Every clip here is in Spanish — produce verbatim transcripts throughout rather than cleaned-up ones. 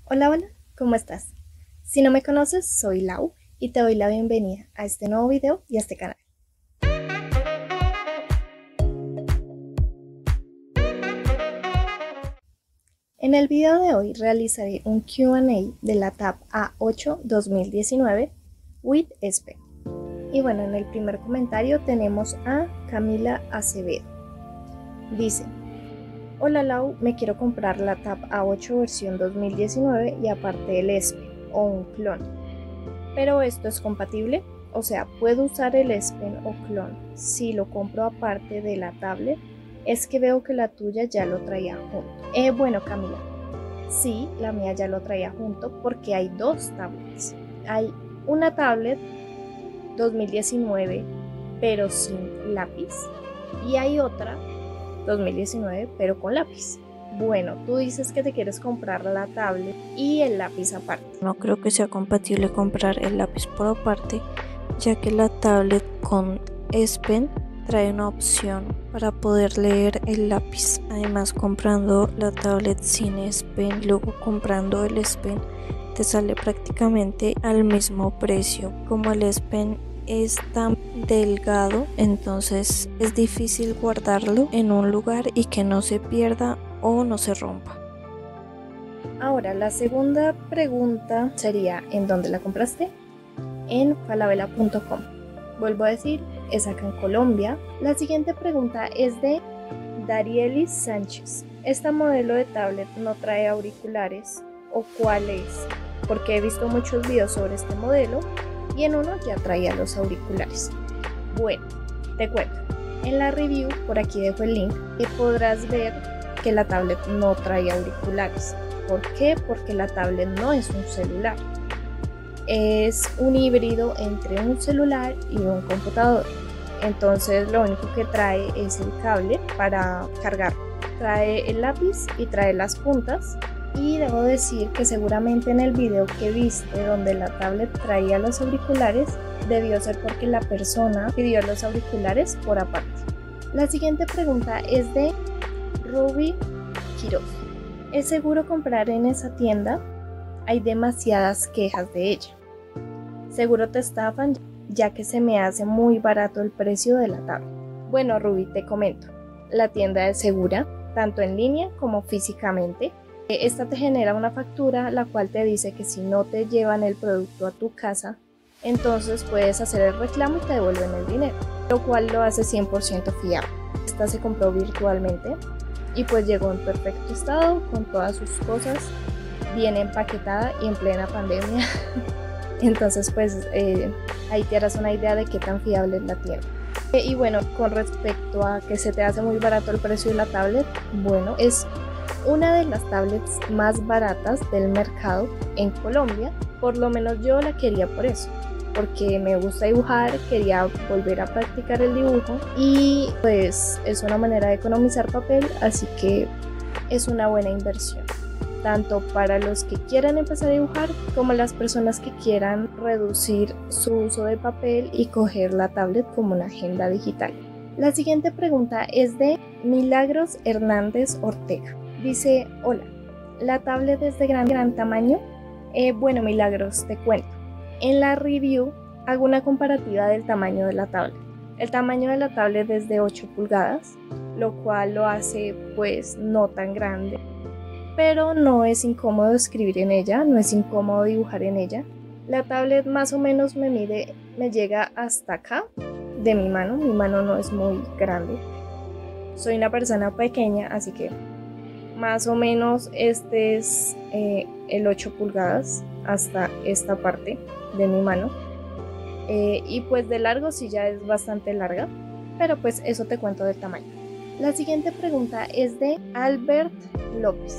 Hola, hola, ¿cómo estás? Si no me conoces, soy Lau y te doy la bienvenida a este nuevo video y a este canal. En el video de hoy realizaré un Q and A de la Tab A ocho dos mil diecinueve with S Pen. Y bueno, en el primer comentario tenemos a Camila Acevedo. Dice: Hola Lau, me quiero comprar la Tab A ocho versión dos mil diecinueve y aparte el S Pen o un clon. Pero esto es compatible, o sea, puedo usar el S Pen o clon si lo compro aparte de la tablet. Es que veo que la tuya ya lo traía junto. Eh, bueno Camila, sí, la mía ya lo traía junto porque hay dos tablets. Hay una tablet dos mil diecinueve pero sin lápiz y hay otra dos mil diecinueve pero con lápiz. Bueno, tú dices que te quieres comprar la tablet y el lápiz aparte. No creo que sea compatible comprar el lápiz por aparte, ya que la tablet con S Pen trae una opción para poder leer el lápiz. Además, comprando la tablet sin S Pen, luego comprando el S Pen, te sale prácticamente al mismo precio. Como el S Pen es tan delgado, entonces es difícil guardarlo en un lugar y que no se pierda o no se rompa. Ahora, la segunda pregunta sería: ¿en dónde la compraste? En falabella punto com. Vuelvo a decir, es acá en Colombia. La siguiente pregunta es de Darielis Sánchez. ¿Esta modelo de tablet no trae auriculares? ¿O cuál es? Porque he visto muchos videos sobre este modelo y en uno ya traía los auriculares. Bueno, te cuento. En la review, por aquí dejo el link, y podrás ver que la tablet no trae auriculares. ¿Por qué? Porque la tablet no es un celular. Es un híbrido entre un celular y un computador. Entonces lo único que trae es el cable para cargar. Trae el lápiz y trae las puntas. Y debo decir que seguramente en el video que viste donde la tablet traía los auriculares, debió ser porque la persona pidió los auriculares por aparte. La siguiente pregunta es de Ruby Quiroz. ¿Es seguro comprar en esa tienda? Hay demasiadas quejas de ella. Seguro te estafan, ya que se me hace muy barato el precio de la tablet. Bueno Ruby, te comento. La tienda es segura, tanto en línea como físicamente. Esta te genera una factura, la cual te dice que si no te llevan el producto a tu casa, entonces puedes hacer el reclamo y te devuelven el dinero, lo cual lo hace cien por ciento fiable. Esta se compró virtualmente y pues llegó en perfecto estado, con todas sus cosas, bien empaquetada y en plena pandemia. Entonces pues eh, ahí te harás una idea de qué tan fiable es la tienda. Eh, y bueno, con respecto a que se te hace muy barato el precio de la tablet, bueno, es una de las tablets más baratas del mercado en Colombia. Por lo menos yo la quería por eso, porque me gusta dibujar, quería volver a practicar el dibujo y pues es una manera de economizar papel, así que es una buena inversión, tanto para los que quieran empezar a dibujar como las personas que quieran reducir su uso de papel y coger la tablet como una agenda digital. La siguiente pregunta es de Milagros Hernández Ortega. Dice: hola, ¿la tablet es de gran, gran tamaño? Eh, bueno Milagros, te cuento. En la review hago una comparativa del tamaño de la tablet. El tamaño de la tablet es de ocho pulgadas, lo cual lo hace pues no tan grande. Pero no es incómodo escribir en ella, no es incómodo dibujar en ella. La tablet más o menos me mide, me llega hasta acá de mi mano, mi mano no es muy grande. Soy una persona pequeña, así que más o menos este es eh, el ocho pulgadas hasta esta parte de mi mano. Eh, y pues de largo sí ya es bastante larga, pero pues eso te cuento del tamaño. La siguiente pregunta es de Albert López.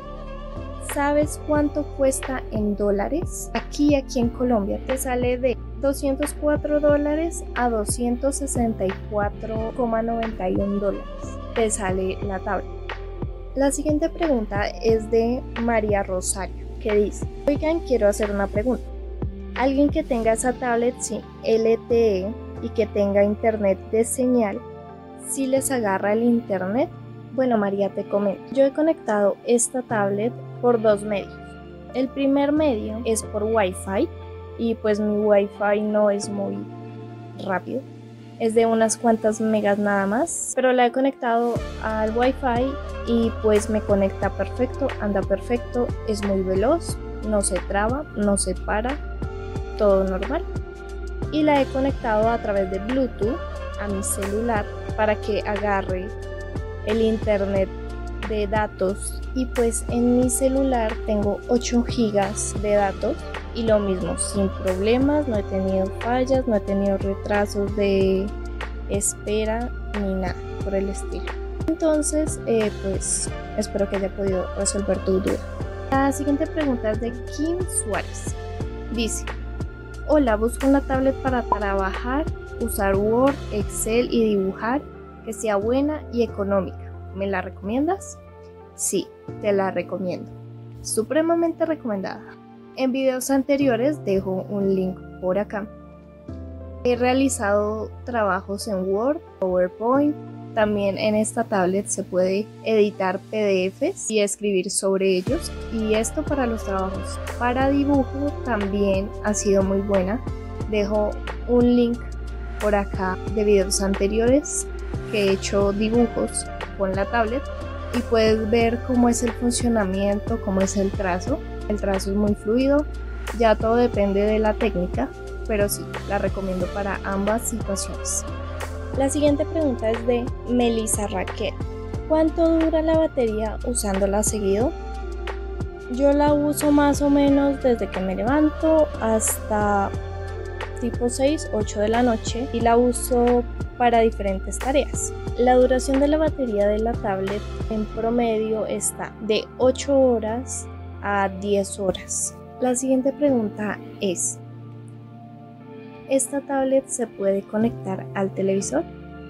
¿Sabes cuánto cuesta en dólares? Aquí, aquí en Colombia te sale de doscientos cuatro dólares a doscientos sesenta y cuatro coma noventa y uno dólares. Te sale la tablet. La siguiente pregunta es de María Rosario, que dice: oigan, quiero hacer una pregunta. Alguien que tenga esa tablet sin L T E y que tenga internet de señal, ¿sí les agarra el internet? Bueno María, te comento. Yo he conectado esta tablet por dos medios. El primer medio es por Wi-Fi y pues mi Wi-Fi no es muy rápido. Es de unas cuantas megas nada más, pero la he conectado al Wi-Fi y pues me conecta perfecto, anda perfecto, es muy veloz, no se traba, no se para, todo normal. Y la he conectado a través de Bluetooth a mi celular para que agarre el internet de datos, y pues en mi celular tengo ocho gigas de datos y lo mismo, sin problemas, no he tenido fallas, no he tenido retrasos de espera ni nada por el estilo. Entonces eh, pues espero que haya podido resolver tu duda. La siguiente pregunta es de Kim Suárez. Dice: hola, busco una tablet para trabajar, usar Word, Excel y dibujar, que sea buena y económica. ¿Me la recomiendas? Sí, te la recomiendo. Supremamente recomendada. En videos anteriores dejo un link por acá. He realizado trabajos en Word, PowerPoint. También en esta tablet se puede editar P D Fs y escribir sobre ellos. Y esto para los trabajos. Para dibujo también ha sido muy buena. Dejo un link por acá de videos anteriores que he hecho dibujos con la tablet. Y puedes ver cómo es el funcionamiento, cómo es el trazo. El trazo es muy fluido, ya todo depende de la técnica, pero sí, la recomiendo para ambas situaciones. La siguiente pregunta es de Melissa Raquel. ¿Cuánto dura la batería usándola seguido? Yo la uso más o menos desde que me levanto hasta tipo seis, ocho de la noche y la uso para diferentes tareas. La duración de la batería de la tablet en promedio está de ocho horas a diez horas. La siguiente pregunta es: ¿esta tablet se puede conectar al televisor?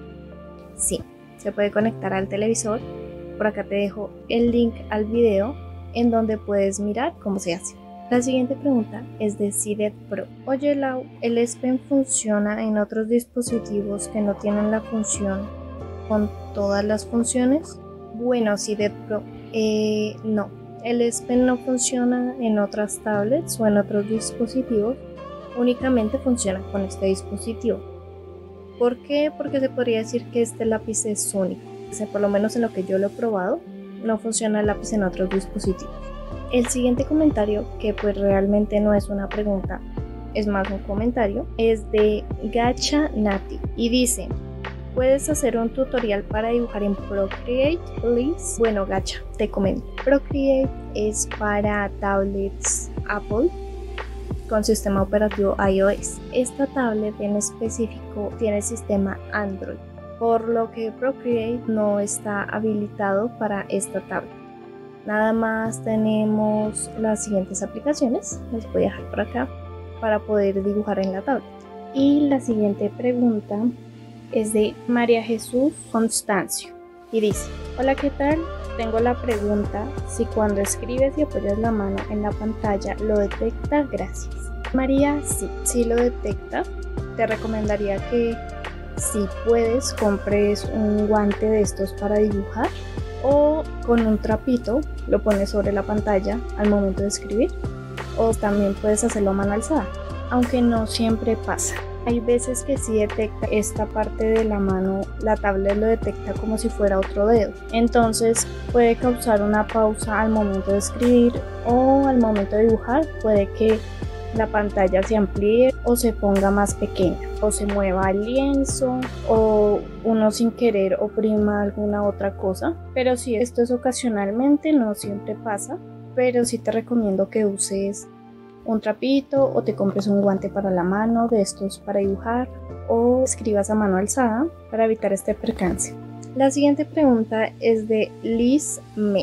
Sí, se puede conectar al televisor. Por acá te dejo el link al video en donde puedes mirar cómo se hace. La siguiente pregunta es de Cidet Pro. Oye Lau, ¿el S Pen funciona en otros dispositivos que no tienen la función con todas las funciones? Bueno, Cidet Pro, eh, no. El S Pen no funciona en otras tablets o en otros dispositivos, únicamente funciona con este dispositivo. ¿Por qué? Porque se podría decir que este lápiz es único. O sea, por lo menos en lo que yo lo he probado, no funciona el lápiz en otros dispositivos. El siguiente comentario, que pues realmente no es una pregunta, es más un comentario, es de Gacha Nati y dice: ¿puedes hacer un tutorial para dibujar en Procreate, please? Bueno, Gacha, te comento. Procreate es para tablets Apple con sistema operativo iOS. Esta tablet en específico tiene sistema Android, por lo que Procreate no está habilitado para esta tablet. Nada más tenemos las siguientes aplicaciones, las voy a dejar por acá para poder dibujar en la tablet. Y la siguiente pregunta es de María Jesús Constancio y dice: hola, ¿qué tal? Tengo la pregunta si cuando escribes y apoyas la mano en la pantalla lo detecta. Gracias. María, sí, sí lo detecta. Te recomendaría que si puedes compres un guante de estos para dibujar, o con un trapito lo pones sobre la pantalla al momento de escribir, o también puedes hacerlo a mano alzada, aunque no siempre pasa. Hay veces que sí detecta esta parte de la mano, la tablet lo detecta como si fuera otro dedo, entonces puede causar una pausa al momento de escribir, o al momento de dibujar puede que la pantalla se amplíe o se ponga más pequeña, o se mueva el lienzo, o uno sin querer oprima alguna otra cosa. Pero si esto es ocasionalmente, no siempre pasa, pero sí te recomiendo que uses un trapito o te compres un guante para la mano de estos para dibujar, o escribas a mano alzada para evitar este percance. La siguiente pregunta es de Liz Me.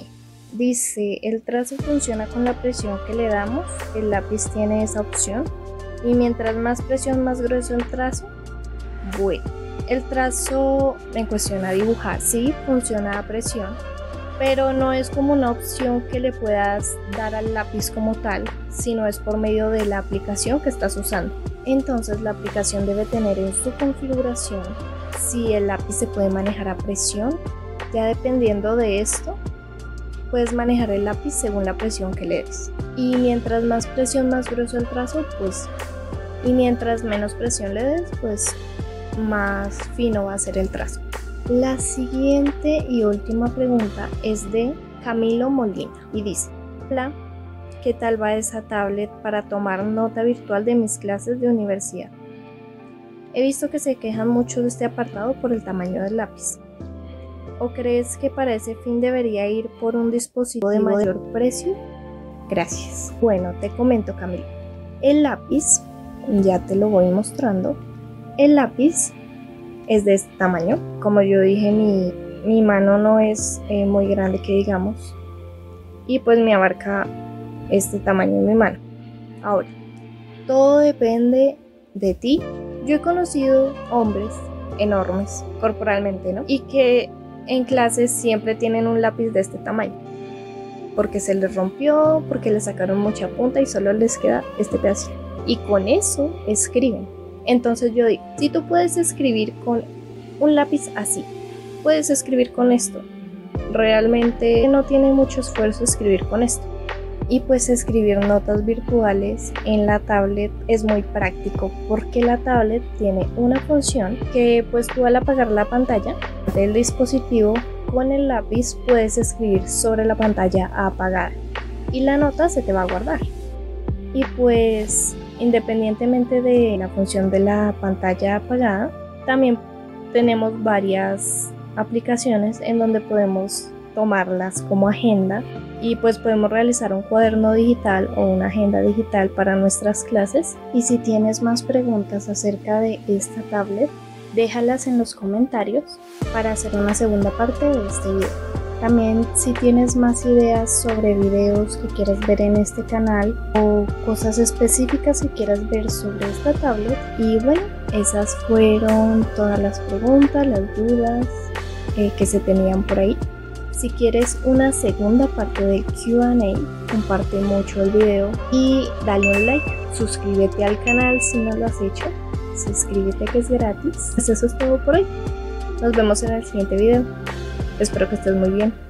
Dice: el trazo funciona con la presión que le damos, el lápiz tiene esa opción, y mientras más presión más grueso el trazo. Bueno, el trazo en cuestión a dibujar sí funciona a presión, pero no es como una opción que le puedas dar al lápiz como tal, sino es por medio de la aplicación que estás usando. Entonces la aplicación debe tener en su configuración si el lápiz se puede manejar a presión. Ya dependiendo de esto, puedes manejar el lápiz según la presión que le des. Y mientras más presión, más grueso el trazo, pues, y mientras menos presión le des, pues más fino va a ser el trazo. La siguiente y última pregunta es de Camilo Molina y dice: hola, ¿qué tal va esa tablet para tomar nota virtual de mis clases de universidad? He visto que se quejan mucho de este apartado por el tamaño del lápiz. ¿O crees que para ese fin debería ir por un dispositivo de mayor precio? Gracias. Bueno, te comento, Camilo. El lápiz, ya te lo voy mostrando. El lápiz es de este tamaño. Como yo dije, mi, mi mano no es eh, muy grande que digamos. Y pues me abarca este tamaño en mi mano. Ahora, todo depende de ti. Yo he conocido hombres enormes corporalmente, ¿no? Y que en clases siempre tienen un lápiz de este tamaño. Porque se les rompió, porque le sacaron mucha punta y solo les queda este pedacito. Y con eso escriben. Entonces yo digo, si tú puedes escribir con un lápiz así, puedes escribir con esto. Realmente no tiene mucho esfuerzo escribir con esto. Y pues escribir notas virtuales en la tablet es muy práctico porque la tablet tiene una función que pues tú al apagar la pantalla del dispositivo con el lápiz puedes escribir sobre la pantalla apagada y la nota se te va a guardar. Y pues independientemente de la función de la pantalla apagada, también tenemos varias aplicaciones en donde podemos tomarlas como agenda y pues podemos realizar un cuaderno digital o una agenda digital para nuestras clases. Y si tienes más preguntas acerca de esta tablet, déjalas en los comentarios para hacer una segunda parte de este video. También si tienes más ideas sobre videos que quieras ver en este canal o cosas específicas que quieras ver sobre esta tablet. Y bueno, esas fueron todas las preguntas, las dudas eh, que se tenían por ahí. Si quieres una segunda parte del Q and A, comparte mucho el video y dale un like. Suscríbete al canal si no lo has hecho. Suscríbete que es gratis. Pues eso es todo por hoy. Nos vemos en el siguiente video. Espero que estés muy bien.